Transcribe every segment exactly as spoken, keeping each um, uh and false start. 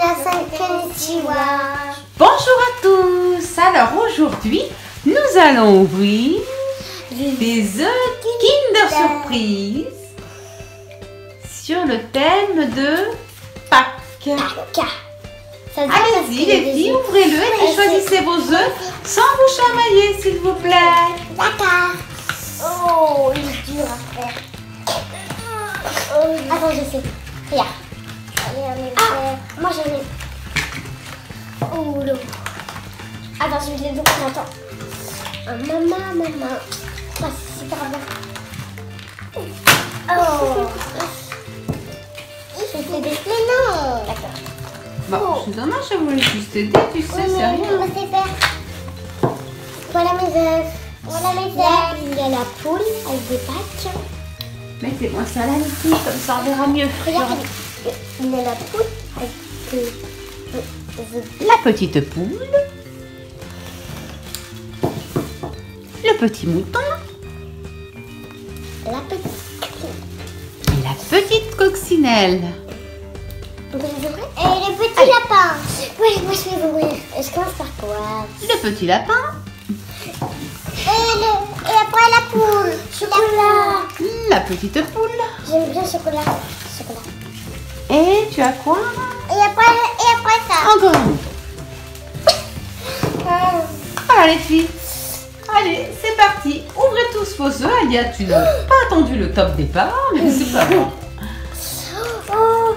Minasan konnichiwa. Bonjour à tous. Alors aujourd'hui, nous allons ouvrir des œufs Kinder Surprise sur le thème de Pâques. Allez-y les filles, ouvrez-le et puis choisissez vos œufs sans vous chamailler s'il vous plaît. D'accord. Oh, il est dur à faire. Oh, attends, je sais. Regarde. Ah, moi j'en ai. Oh, l'eau. Attends, je vais les deux en même temps. Maman, maman. Oh, c'est super bien. Oh. Je t'ai des... Mais non. D'accord. Bon, Oh. c'est dommage, je voulais juste t'aider, tu sais, Oui, c'est mais rien. on va se faire. Voilà mes œufs. Voilà mes œufs. Là, il y a la poule avec des pâtes. Mettez-moi ça là les filles, comme ça on verra mieux. Regarde, il y a la poule avec des... La petite poule. Le petit mouton. La petite... Et la petite coccinelle. On peut les ouvrir? Et le petit Allez. lapin. Oui, moi je vais ouvrir. Je commence par quoi? Le petit lapin. Et, le... Et après la poule. Chocolat. La petite poule. J'aime bien le chocolat. Chocolat. Et tu as quoi? Et après, et après ça. Encore un. Voilà les filles. Allez, c'est parti. Ouvrez tous vos œufs. Alia, tu n'as pas attendu le top départ, mais c'est pas grave. Oh.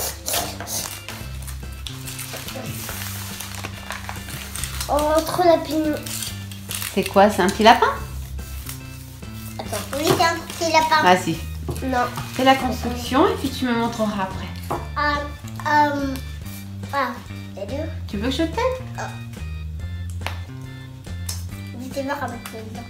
Oh, trop la pignon. C'est quoi? C'est un petit lapin? Attends, oui, c'est un petit lapin. Vas-y. Non. C'est la construction et puis tu me montreras après. Ah, euh, ah, c'est dur. Tu veux que je t'aide? Dites voir avec les dents.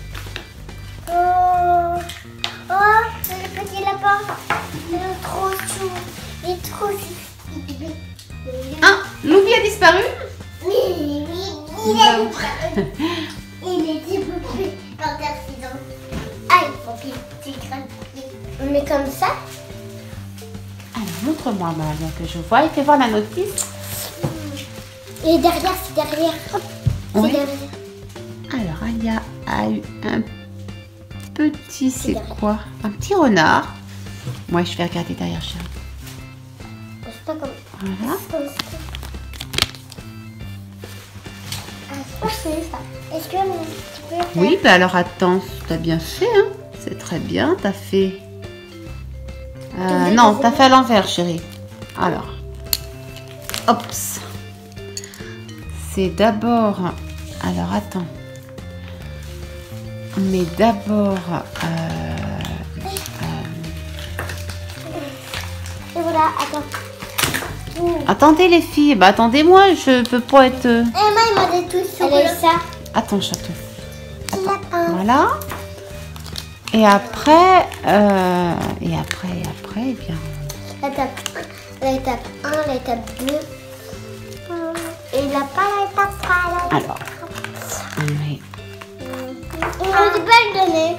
Oh, oh, c'est le petit lapin. Il est trop chou. Il est trop chou. Ah, Loubi a disparu? Oui, oui, il Bah, est disparu. Il est disparu par accident. Ah, il faut qu'il s'écrase. On met comme ça. Alors, montre-moi, Maria, que je vois. Et fais voir la notice. Et derrière, c'est derrière. Hop, c'est Oui. derrière. Alors, Alia a eu un petit, c'est derrière. quoi? Un petit renard. Moi, je vais regarder derrière, chérie. C'est pas comme Voilà. comme ça. Ah, c'est pas ça. Est-ce que tu peux faire... Oui, bah alors attends, t'as bien fait, hein? C'est très bien, t'as fait... Euh, T'as non, fait t'as fait à l'envers, chérie. Alors, Ops. C'est d'abord... Alors, attends. Mais d'abord... Euh... Et voilà, attends. Ouh. Attendez les filles, bah attendez-moi, je peux pas être... Et moi, il m'a dit tout sur Elle le ça. Attends, chaton. Petit lapin. Voilà. Et après, euh, et après, et après, eh bien... L'étape un, l'étape un, l'étape deux. Et il n'a pas l'étape trois. Alors, on met... On ne peut pas le donner.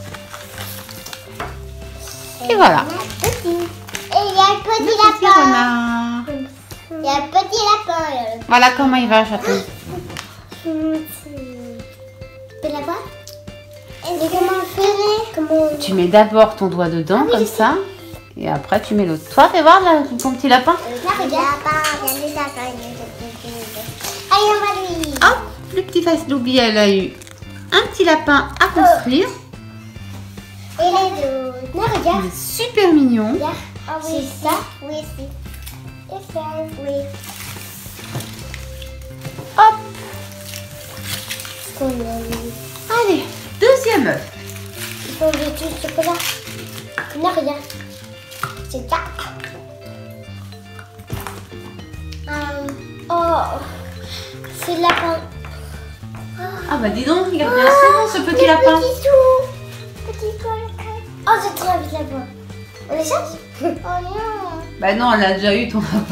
Et voilà. Petit. Et il y a le petit Le petit lapin. renard. Il y a le petit lapin. il y a le- Voilà comment il va, chaton. Tu la vois? Et comment on fait? Comment on... Tu mets d'abord ton doigt dedans, oui, comme je ça. Et après, tu mets l'autre. Toi, fais voir là, ton petit lapin. Là, regarde. Il y a des lapins. Allez, on va lui. Hop, le petit face Loubi, elle a eu un petit lapin à construire. Et les autres. Là, Il regarde. est super mignon. Regarde. C'est ça? Oui, c'est. Et ça? Oui. Hop, Ce qu'on a mis. allez, deuxième œuf. Il faut enlever tout le chocolat. Là, regarde. C'est ça. Euh, oh. C'est le lapin. Ah bah dis donc, regarde bien souvent ce petit lapin. Petit sou. Petit colocon. Oh, c'est trop vite là-bas. On les cherche? Oh non. Bah non, elle a déjà eu ton lapin.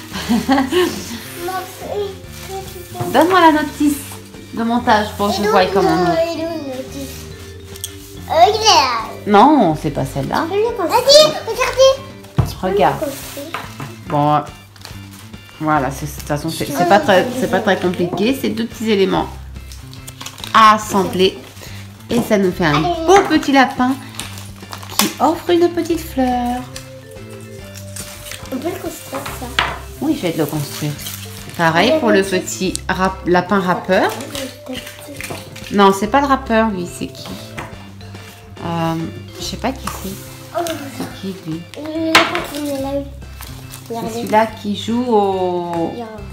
Merci. Donne-moi la notice de montage pour que je voie comment on met. Il est où le notice? Euh, il est là. Non, c'est pas celle-là. Vas-y, regardez. Regarde. Bon, Voilà, c'est- de toute façon, c'est c'est pas très, c'est pas très compliqué. C'est deux petits éléments à assembler. Et ça nous fait un beau petit lapin qui offre une petite fleur. On peut le construire, ça. Oui, je vais te le construire. Pareil pour le petit rap- lapin rappeur. Non, c'est pas le rappeur, lui. C'est qui euh, Je sais pas qui c'est. Oh, C'est qui, lui? le lapin qui est là. C'est celui-là qui joue au...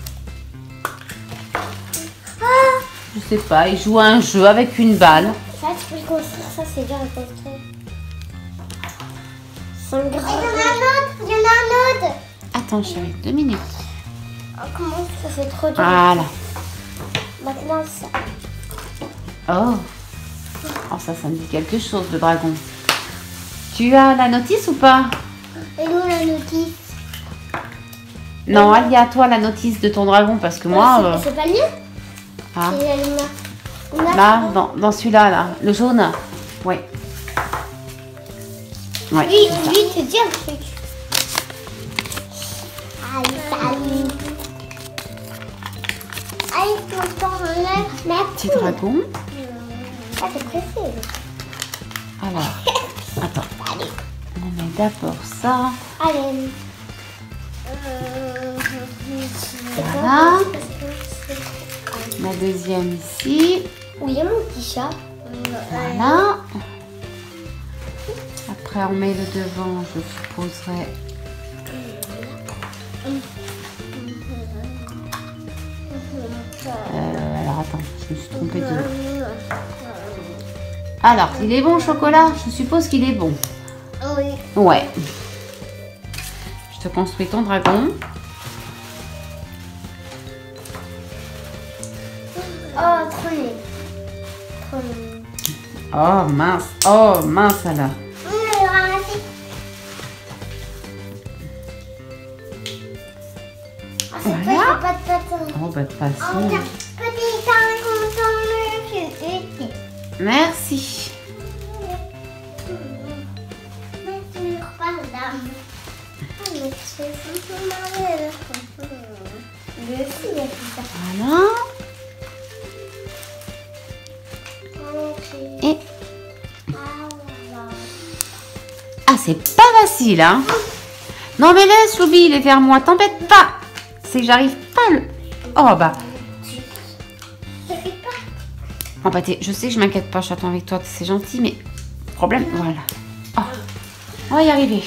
Ah, Je sais pas, il joue à un jeu avec une balle. ça, tu peux le construire. Ça, c'est dur à construire. C'est un grand. Il y en a un autre. Il y en a un autre. Attends, chérie, deux minutes. Oh, comment ça, c'est trop dur. Voilà. Maintenant, ça. Oh. Oh, ça, ça me dit quelque chose, le dragon. Tu as la notice ou pas? Et nous, la notice. Non, Alia, à toi la notice de ton dragon, parce que moi... C'est euh, c'est pas le mien. ah, C'est le mien. On a- là, dans, dans celui-là, là, le jaune. Ouais. Ouais, Oui, c'est ça. lui, te dis un truc. Allez, salut. Allez, tout le temps, on enlève ma Petit poule. dragon. Ah, t'es pressé. Alors, attends. Allez. On met d'abord ça. Allez. Euh, Voilà. La deuxième ici. Oui, il y a mon petit chat. Voilà. Après, on met le devant, je supposerais. Euh, alors, attends, je me suis trompée de... Alors, il est bon le chocolat? Je suppose qu'il est bon. Oui. Ouais. Je te construis ton dragon. Oh, trop nul. Trop nul. Oh, mince. Oh, mince, alors. Hum, ramassé. Ah, c'est Voilà. pas, pas de patin. Oh, bah, de toute Oh, façon... tiens, petit dragon dans le cul. Merci. Mais tu repars d'âme. Ah, mais tu fais ça marrer. Lui aussi, il a fait ça. Voilà. Ok. Et... Ah, voilà. Ah, c'est pas facile, hein. Non, mais laisse, Loubi, il est vers moi. T'embête pas. C'est que j'arrive pas à le... Oh, bah... Ça fait pas. Oh, bah, t'es- je sais que je m'inquiète pas, j'attends avec toi, c'est gentil, mais... Problème, voilà. Oh, on va y arriver.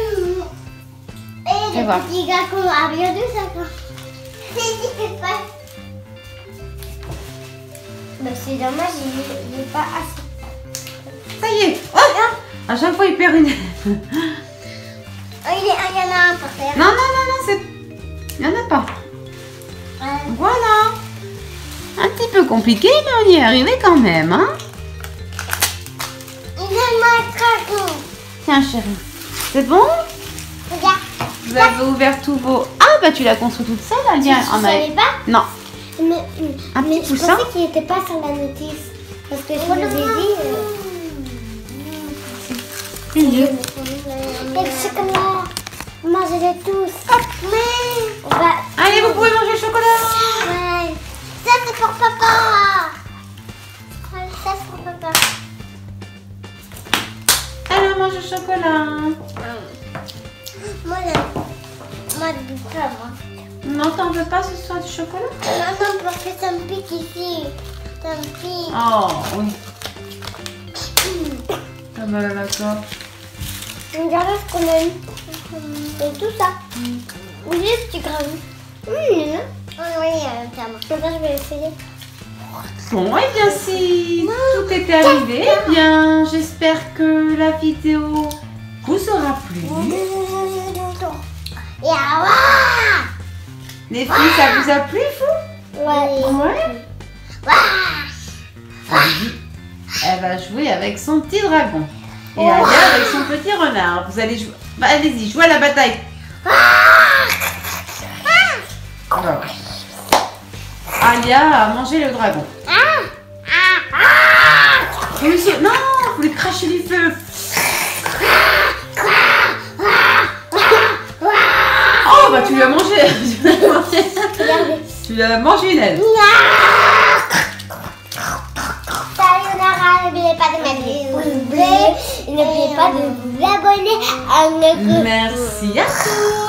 Et Fais le voir. petit gars qu'on a regardé ça quand. C'est dit que pas. Bah c'est dommage, il n'est pas assez. Ça y est. Oh, à chaque fois, il perd une... Oh, il, est, il y en a un par terre. Non, non, non, non, c'est... Il n'y en a pas. Ouais. Voilà. Un petit peu compliqué, mais on y est arrivé quand même, hein. Il vient de m'attraper. Tiens, chérie. C'est bon? Regarde. Vous avez ouvert tous vos... Ah, bah, tu l'as construit toute seule, Alia. Tu On a- savais pas? Non. Mais, Un mais petit je poussin. pensais qu'il n'était pas sur la notice. Parce que je vous ai dit. Euh... Une, deux. Et le chocolat. Mangez-les tous. Mais. On va. Allez, vous pouvez manger le chocolat. Ouais. Ça c'est pour papa. Ouais, ça c'est pour papa. Alors, mange le chocolat. Moi, là. Moi, du coup, moi. Non, t'en veux pas ce soir du chocolat? Non, non, parce que ça me pique ici. Ça me pique. Oh, oui. Ah bah d'accord. Regardez ce qu'on a eu. Et tout ça. Oui, les petits gravats. Oui, non. Oui, euh, ça marche. Comme ça, je vais essayer. Bon, et bien si tout était arrivé, eh bien j'espère que la vidéo vous aura plu. Et ah, ouais. Les filles, ça vous a plu, vous? Ouais. Ouais. Lily, elle va jouer avec son petit dragon. Et Alia avec son petit renard. Vous allez jouer. Bah, allez-y, jouez à la bataille. Alors, Alia a mangé le dragon. Vous lui- Non, vous lui crachez du feu. Oh, bah tu lui as mangé. Regardez. Tu as mangé une aile. Sayonara, n'oubliez pas de mettre des pouces bleus et n'oubliez pas de vous abonner à notre... Merci à tous.